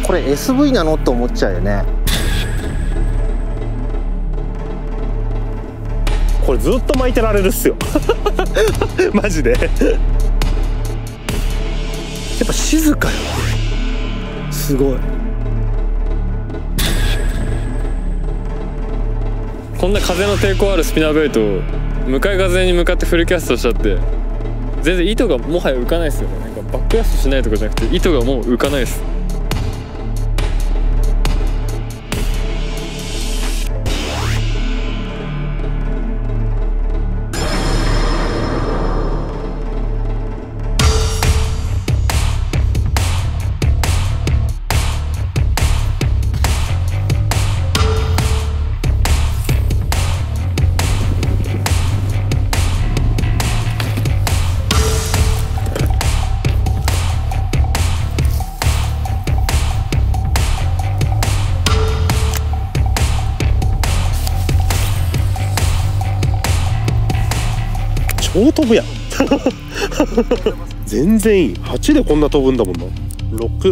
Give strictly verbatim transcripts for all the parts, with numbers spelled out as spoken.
これ エスブイ なのと思っちゃうよね。 これずっと巻いてられるっすよマジでやっぱ静かよ、すごい。 こんな風の抵抗あるスピナーベイトを向かい風に向かってフルキャストしちゃって、全然糸がもはや浮かないですよね。なんかバックキャストしないとかじゃなくて糸がもう浮かないです。 超飛ぶやん全然いい。はちでこんな飛ぶんだもんな。ろく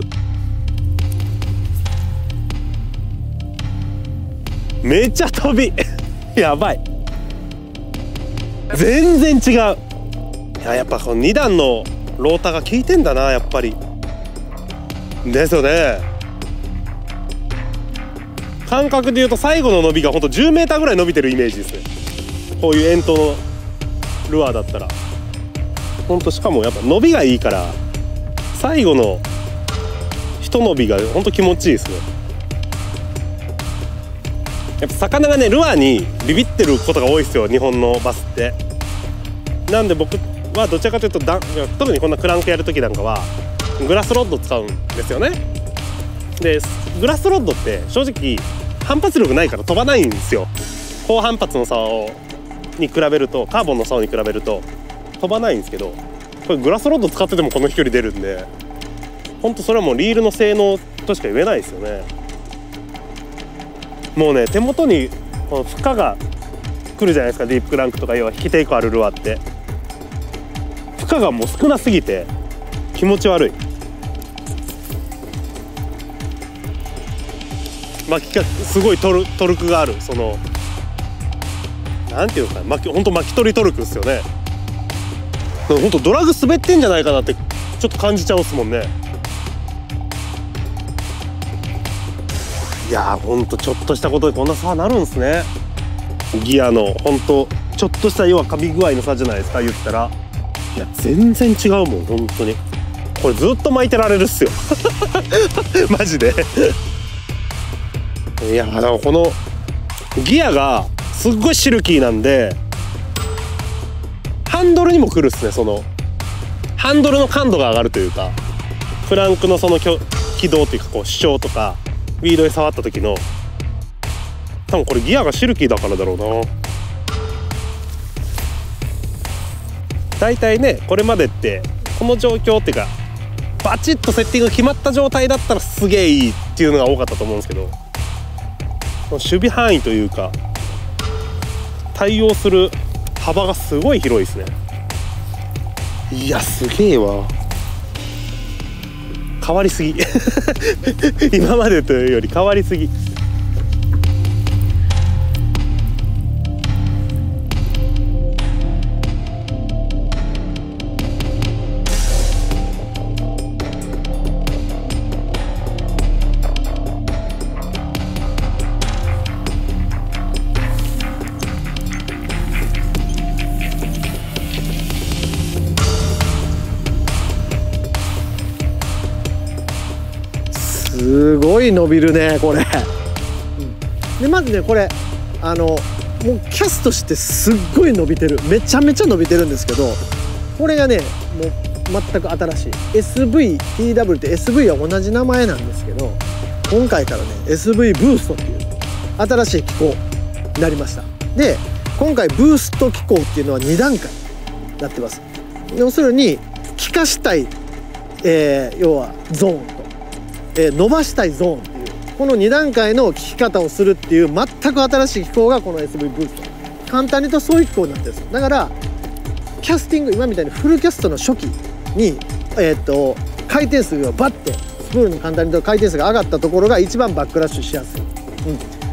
めっちゃ飛びやばい、全然違う。いや、やっぱこのに段のローターが効いてんだな、やっぱり。ですよね。感覚でいうと最後の伸びがほんとじゅうメーターぐらい伸びてるイメージですね、こういう円筒のルアーだったら。ほんと、しかもやっぱ伸びがいいから最後の一伸びがほんと気持ちいいですね。やっぱ魚がね、ルアーにビビってることが多いですよ、日本のバスって。なんで僕はどちらかというとだ特にこんなクランクやる時なんかはグラスロッド使うんですよね。でグラスロッドって正直反発力ないから飛ばないんですよ。高反発の竿に比べると、カーボンの竿に比べると飛ばないんですけど、これグラスロッド使っててもこの飛距離出るんで、ほんとそれはもうリールの性能としか言えないですよね。もうね、手元にこの負荷が来るじゃないですか、ディープクランクとか要は引き抵抗あるルアーって。負荷がもう少なすぎて気持ち悪い。巻きがすごいトルトルクがある、そのなんていうのかな、巻きほんと巻き取りトルクですよね。ほんとドラグ滑ってんじゃないかなってちょっと感じちゃうっすもんね。いやー、ほんとちょっとしたことでこんな差なるんすね。ギアのほんとちょっとした要は噛み具合の差じゃないですか、言ったら。いや全然違うもん、ほんとに。これずっと巻いてられるっすよマジでいやだからこのギアがすっごいシルキーなんで、ハンドルにもくるっすね。そのハンドルの感度が上がるというか、クランクのその軌道というか、こう主張とかウィードに触った時の、多分これギアがシルキーだからだろうな。だいたいね、これまでってこの状況っていうかバチッとセッティング決まった状態だったらすげえいいっていうのが多かったと思うんですけど、守備範囲というか対応する幅がすごい広いですね。いやすげえわ、変わりすぎ今までというより変わりすぎ。 すごい伸びるねこれ。でまずねこれあのもうキャストしてすっごい伸びてる、めちゃめちゃ伸びてるんですけど、これがねもう全く新しい エスブイ、ティーダブリュー って エスブイ は同じ名前なんですけど、今回からね エスブイ ブーストっていう新しい機構になりました。で今回ブースト機構っていうのはに段階になってます。要するに気化したい、えー、要はゾーンと、えー、伸ばしたいゾーンっていうこのに段階の効き方をするっていう全く新しい機構がこの エスブイ ブースト。簡単に言うとそういう機構になってるんですよ。だからキャスティング今みたいにフルキャストの初期に、えー、と回転数がバッてスプールの簡単に言うと回転数が上がったところが一番バックラッシュしやすい、うん、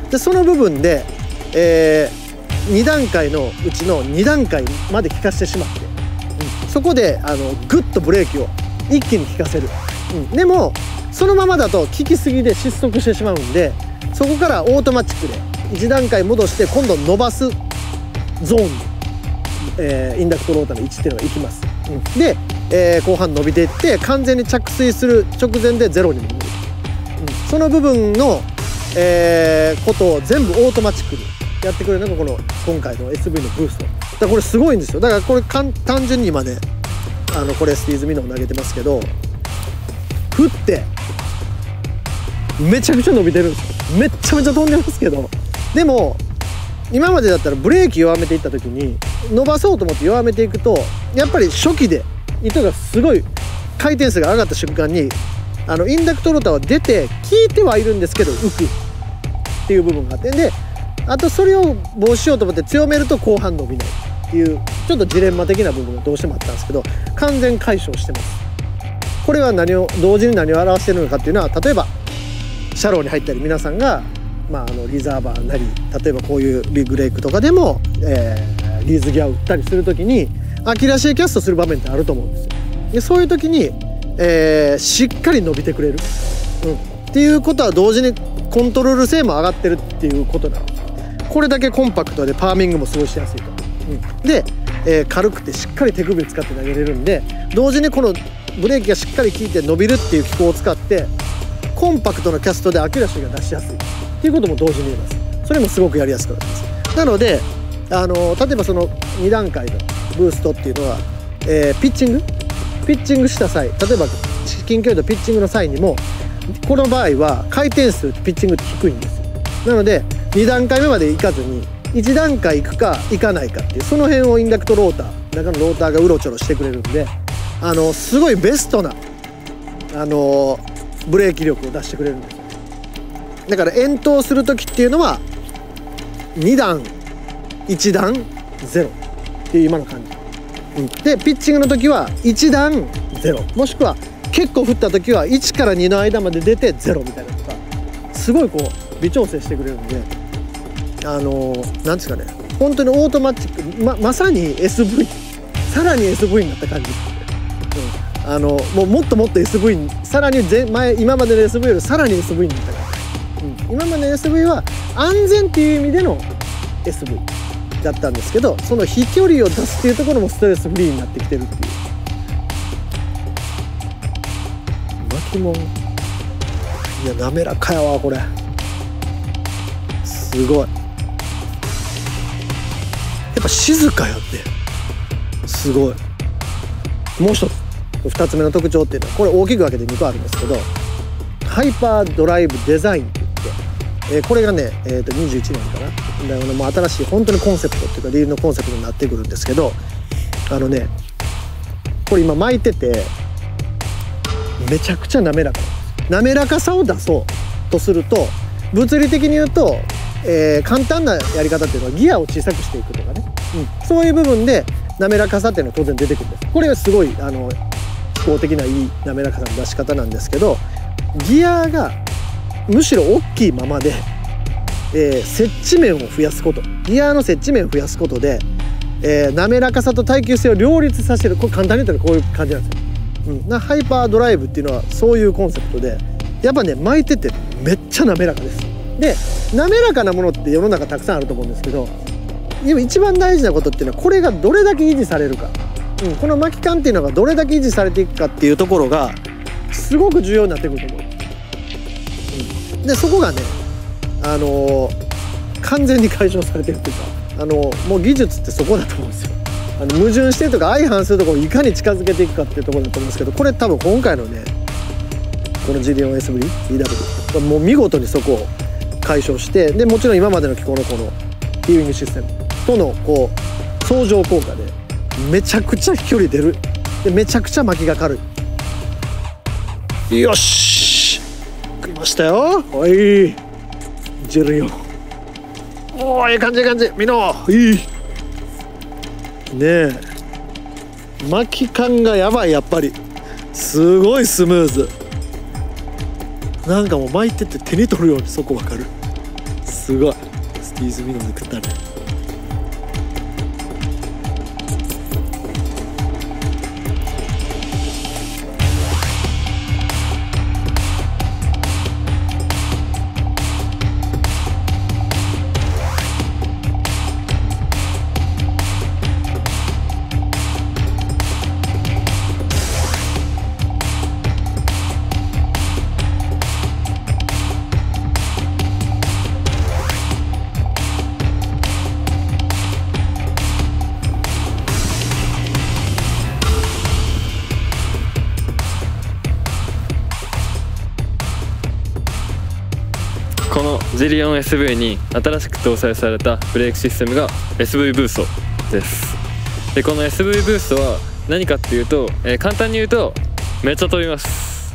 でその部分で、えー、に段階のうちのに段階まで効かしてしまって、うん、そこであのグッとブレーキを一気に効かせる、うん、でもそのままだと効きすぎで失速してしまうんで、そこからオートマチックでいち段階戻して今度伸ばすゾーンに、えー、インダクトローターの位置っていうのがいきます、うん、で、えー、後半伸びていって完全に着水する直前でゼロに戻る、うん、その部分の、えー、ことを全部オートマチックにやってくれるのがこの今回の エスブイ のブーストだからこれすごいんですよ。だからこれ単純に今ねあのこれスティーズミノを投げてますけど振ってめちゃくちゃ伸びてるんですよ。めっちゃめちゃ飛んでますけど、でも今までだったらブレーキ弱めていった時に伸ばそうと思って弱めていくとやっぱり初期で糸がすごい回転数が上がった瞬間にあのインダクトローターは出て効いてはいるんですけど浮くっていう部分があって、であとそれを防止しようと思って強めると後半伸びないっていうちょっとジレンマ的な部分がどうしてもあったんですけど完全解消してます。これは何を同時に何を表しているのかっていうのは、例えばシャローに入ったり皆さんが、まあ、あのリザーバーなり例えばこういうビッグレイクとかでも、えー、リーズギアを打ったりする時にアキラシエキャストする場面ってあると思うんですよ。でそういう時に、えー、しっかり伸びてくれる、うん、っていうことは同時にコントロール性も上がってるっていうことなの。これだけコンパクトでパーミングもすごいしやすいと、うん、で、えー、軽くてしっかり手首を使って投げれるんで同時にこのブレーキがしっかり効いて伸びるっていう機構を使ってコンパクトなキャストでアキュラシーが出しやすいっていうことも同時に言えます。それもすごくやりやすくなります。なのであの例えばそのに段階のブーストっていうのは、えー、ピッチングピッチングした際、例えば近距離のピッチングの際にもこの場合は回転数ピッチングって低いんですよ。なのでに段階目まで行かずにいち段階行くか行かないかっていうその辺をインダクトローター中のローターがうろちょろしてくれるんであのすごいベストなあのブレーキ力を出してくれるんですよ。だから遠投する時っていうのはに段いち段ゼロっていう今の感じ、うん、でピッチングの時はいち段ゼロもしくは結構振った時はいちからにの間まで出てゼロみたいなとかすごいこう微調整してくれるんであのー、なんですかね本当にオートマチック ま, まさに エスブイ さらに エスブイ になった感じ、うん、あのもうもっともっと エスブイ にさらに前前今までの エスブイ よりさらに エスブイ になった感じ、うん、今までの エスブイ は安全っていう意味での エスブイ だったんですけどその飛距離を出すっていうところもストレスフリーになってきてるっていう巻きもんいや滑らかやわこれすごいやっぱ静かやってすごい。もう一つふたつめの特徴っていうのはこれ大きく分けてにこあるんですけどハイパードライブデザインって言って、えー、これがね、えー、とにじゅういちねんかなだからもう新しい本当にコンセプトっていうかリールのコンセプトになってくるんですけどあのねこれ今巻いててめちゃくちゃ滑らか滑らかさを出そうとすると物理的に言うと、えー、簡単なやり方っていうのはギアを小さくしていくとかね、うん、そういう部分で滑らかさっていうのは当然出てくるんです。これがすごいあの機構的ないい滑らかさの出し方なんですけどギアがむしろ大きいままで、えー、接地面を増やすことギアの接地面を増やすことで、えー、滑らかさと耐久性を両立させるこれ簡単に言ったらこういう感じなんですよ、うん、なハイパードライブっていうのはそういうコンセプトでやっぱね巻いててめっちゃ滑らかです。で滑らかなものって世の中たくさんあると思うんですけど今一番大事なことっていうのはこれがどれだけ維持されるか、うん、この巻き感っていうのがどれだけ維持されていくかっていうところがすごく重要になってくると思う、うん、でそこがねあのー、完全に解消されてるっていうかあのー、もう技術ってそこだと思うんですよ。あの矛盾してるとか相反するところをいかに近づけていくかっていうところだと思うんですけどこれ多分今回のねこの ジーディーワンエスブイ イーダブリュー もう見事にそこを解消してでもちろん今までの機構のこのヒーリングシステムとのこう相乗効果でめちゃくちゃ飛距離出るでめちゃくちゃ巻きが軽い。よし食いましたよ。おいジェルよおーいい感じいい感じみのいいねえ巻き感がやばいやっぱりすごいスムーズなんかもう巻いてって手に取るようにそこわかる。すごいスティーズ・ミノで食ったね。 このジリオン エスブイ に新しく搭載されたブレーキシステムが エスブイ ブーストです。でこの エスブイ ブーストは何かっていうと、えー、簡単に言うとめっちゃ飛びます、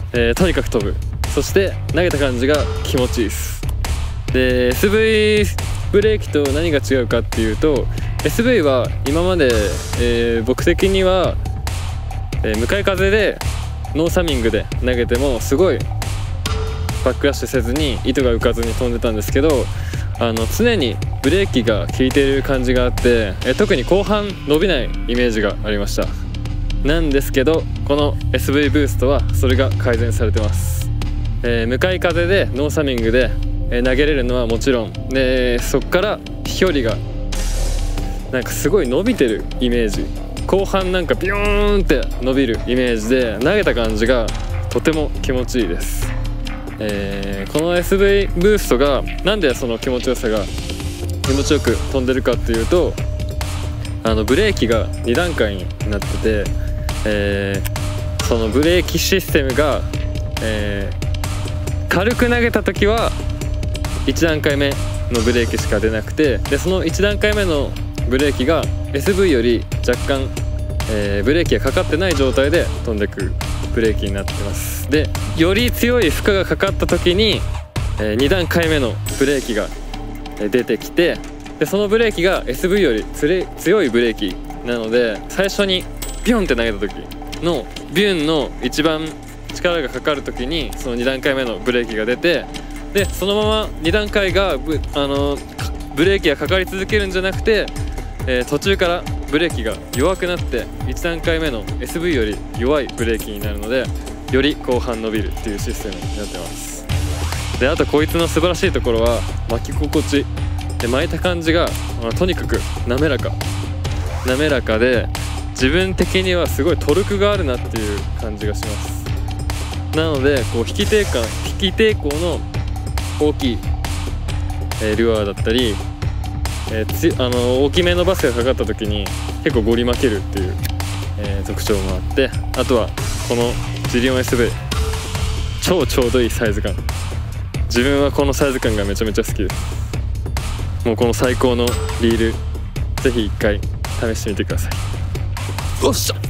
えー、とにかく飛ぶ。そして投げた感じが気持ちいいです。で エスブイ ブレーキと何が違うかっていうと エスブイ は今まで、えー、僕的には、えー、向かい風でノーサミングで投げてもすごいバックラッシュせずに糸が浮かずに飛んでたんですけど、あの常にブレーキが効いている感じがあって、え特に後半伸びないイメージがありました。なんですけどこの エスブイ ブーストはそれが改善されてます。えー、向かい風でノーサミングで、えー、投げれるのはもちろんで、そっから飛距離がなんかすごい伸びてるイメージ、後半なんかビヨーンって伸びるイメージで投げた感じがとても気持ちいいです。えー、この エスブイ ブーストがなんでその気持ちよさが気持ちよく飛んでるかっていうと、あのブレーキがに段階になってて、えー、そのブレーキシステムが、えー、軽く投げた時はいち段階目のブレーキしか出なくて、でそのいち段階目のブレーキが エスブイ より若干、えー、ブレーキがかかってない状態で飛んでくブレーキになってます。でより強い負荷がかかった時に、えー、に段階目のブレーキが出てきて、でそのブレーキが エスブイ よりつれ強いブレーキなので、最初にビュンって投げた時のビュンの一番力がかかる時にそのに段階目のブレーキが出て、でそのままに段階が ブ, あのブレーキがかかり続けるんじゃなくて、えー、途中からブレーキが弱くなっていち段階目の エスブイ より弱いブレーキになるので、より後半伸びるっていうシステムになってます。であとこいつの素晴らしいところは巻き心地で、巻いた感じがとにかく滑らか滑らかで、自分的にはすごいトルクがあるなっていう感じがします。なのでこう引き抵抗引き抵抗の大きい、えー、ルアーだったり、えー、つあの大きめのバスがかかった時に結構ゴリ負けるっていう、えー、特徴もあって、あとはこのジリオン エスブイ 超ちょうどいいサイズ感、自分はこのサイズ感がめちゃめちゃ好きです。もうこの最高のリールぜひ一回試してみてください。おっしゃ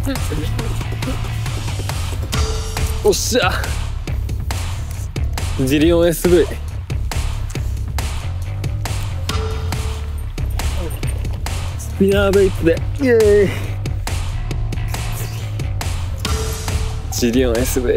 おっしゃジリオン エスブイスピナーベイツでイエーイジリオン エスブイ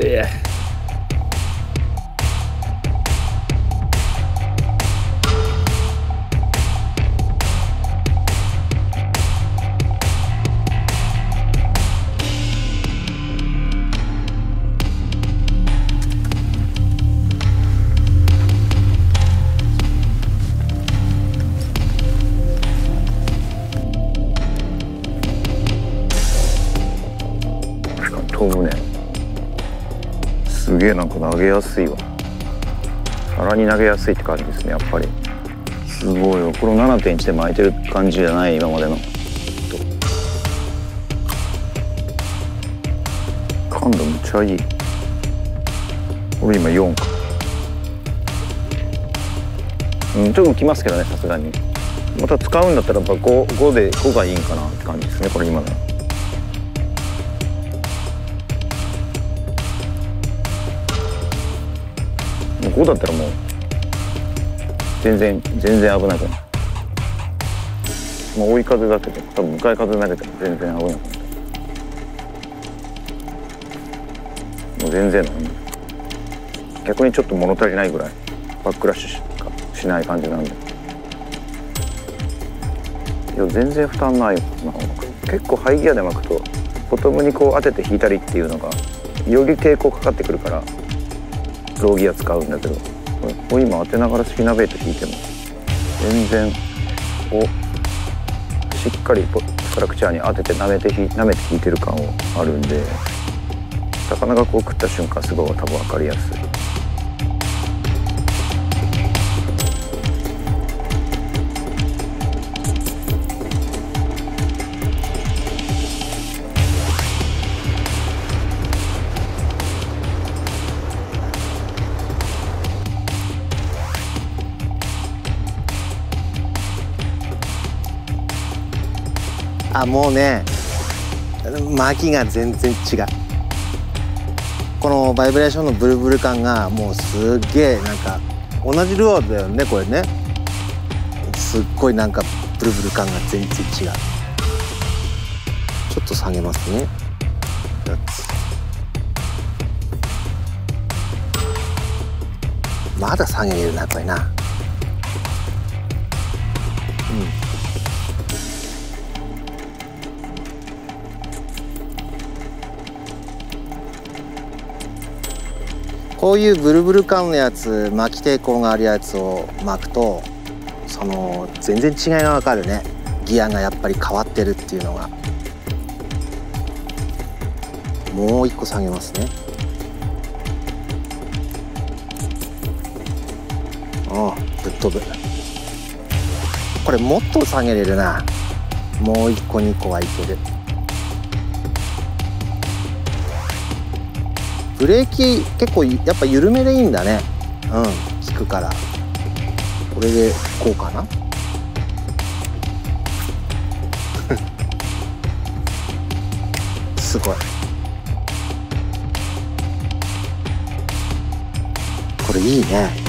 飛ぶね。すげえなんか投げやすいわ。さらに投げやすいって感じですね、やっぱり。すごいよ。これ ななてんいち で巻いてる感じじゃない、今までの。感度めっちゃいい。これ今よんか。うん、ちょっときますけどね、さすがに。また使うんだったらやっぱ ご, ごでごがいいんかなって感じですね、これ今の。ごだったらもう全然全然危なくない。もう追い風だけど多分向かい風投げても全然危なくない。もう全然ない。 逆にちょっと物足りないぐらいバックラッシュしかしない感じなんで、いや全然負担ないな。結構ハイギアで巻くとボトムにこう当てて引いたりっていうのがより抵抗かかってくるからローギア使うんだけど、これ今当てながらスピナベイト引いても全然こうしっかりストラクチャーに当てて舐めて引舐めて引いてる感をあるんで、魚がこう食った瞬間すごい多分分かりやすい。 あ、もうね巻きが全然違う。このバイブレーションのブルブル感がもうすっげえなんか同じルアーだよねこれね。すっごいなんかブルブル感が全然違う。ちょっと下げますね。まだ下げれるなこれな。うん。こういうブルブル感のやつ、巻き抵抗があるやつを巻くとその全然違いが分かるね。ギアがやっぱり変わってるっていうのが。もう一個下げますね。ああぶっ飛ぶ。これもっと下げれるな。もう一個二個はいける。ブレーキ結構やっぱ緩めでいいんだね。うん、効くから。これでこうかな。すごい。これいいね。